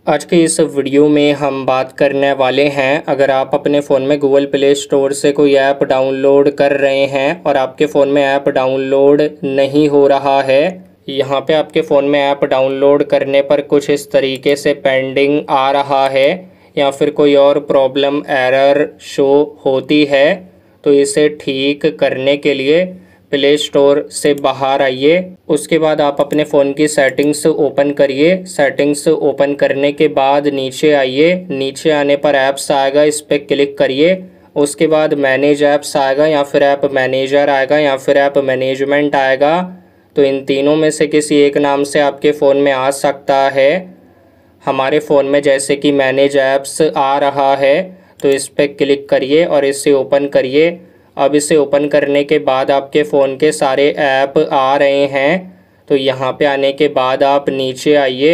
आज के इस वीडियो में हम बात करने वाले हैं, अगर आप अपने फ़ोन में गूगल प्ले स्टोर से कोई ऐप डाउनलोड कर रहे हैं और आपके फ़ोन में ऐप डाउनलोड नहीं हो रहा है। यहाँ पे आपके फ़ोन में ऐप डाउनलोड करने पर कुछ इस तरीके से पेंडिंग आ रहा है या फिर कोई और प्रॉब्लम एरर शो होती है, तो इसे ठीक करने के लिए प्ले स्टोर से बाहर आइए। उसके बाद आप अपने फ़ोन की सेटिंग्स ओपन करिए। सेटिंग्स ओपन करने के बाद नीचे आइए। नीचे आने पर ऐप्स आएगा, इस पर क्लिक करिए। उसके बाद मैनेज ऐप्स आएगा या फिर ऐप मैनेजर आएगा या फिर ऐप मैनेजमेंट आएगा। तो इन तीनों में से किसी एक नाम से आपके फ़ोन में आ सकता है। हमारे फ़ोन में जैसे कि मैनेज ऐप्स आ रहा है, तो इस पर क्लिक करिए और इसे ओपन करिए। अब इसे ओपन करने के बाद आपके फ़ोन के सारे ऐप आ रहे हैं। तो यहाँ पे आने के बाद आप नीचे आइए।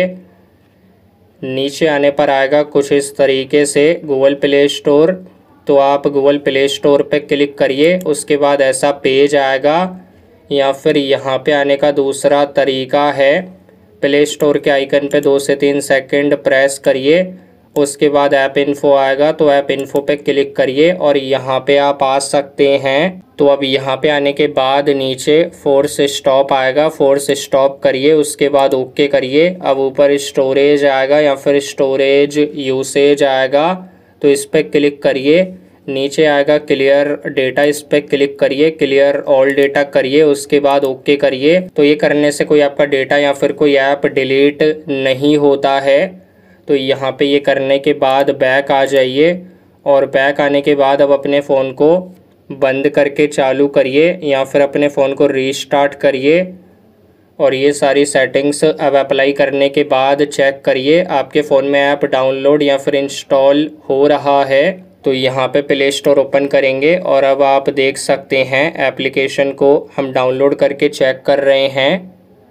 नीचे आने पर आएगा कुछ इस तरीके से गूगल प्ले स्टोर। तो आप गूगल प्ले स्टोर पे क्लिक करिए। उसके बाद ऐसा पेज आएगा, या फिर यहाँ पे आने का दूसरा तरीका है, प्ले स्टोर के आइकन पे 2 से 3 सेकंड प्रेस करिए। उसके बाद ऐप इन्फो आएगा, तो ऐप इन्फो पे क्लिक करिए और यहाँ पे आप आ सकते हैं। तो अब यहाँ पे आने के बाद नीचे फोर्स स्टॉप आएगा, फोर्स स्टॉप करिए। उसके बाद ओके करिए। अब ऊपर स्टोरेज आएगा या फिर स्टोरेज यूसेज आएगा, तो इस पर क्लिक करिए। नीचे आएगा क्लियर डेटा, इस पर क्लिक करिए। क्लियर ऑल डेटा करिए, उसके बाद ओके करिए। तो ये करने से कोई आपका डेटा या फिर कोई ऐप डिलीट नहीं होता है। तो यहाँ पे ये करने के बाद बैक आ जाइए और बैक आने के बाद अब अपने फ़ोन को बंद करके चालू करिए या फिर अपने फ़ोन को रीस्टार्ट करिए। और ये सारी सेटिंग्स अब अप्लाई करने के बाद चेक करिए आपके फ़ोन में ऐप डाउनलोड या फिर इंस्टॉल हो रहा है। तो यहाँ पे प्ले स्टोर ओपन करेंगे और अब आप देख सकते हैं एप्लीकेशन को हम डाउनलोड करके चेक कर रहे हैं।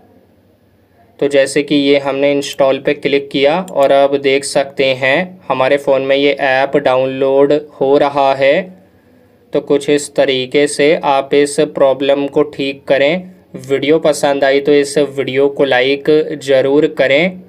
तो जैसे कि ये हमने इंस्टॉल पे क्लिक किया और अब देख सकते हैं हमारे फ़ोन में ये ऐप डाउनलोड हो रहा है। तो कुछ इस तरीके से आप इस प्रॉब्लम को ठीक करें। वीडियो पसंद आई तो इस वीडियो को लाइक ज़रूर करें।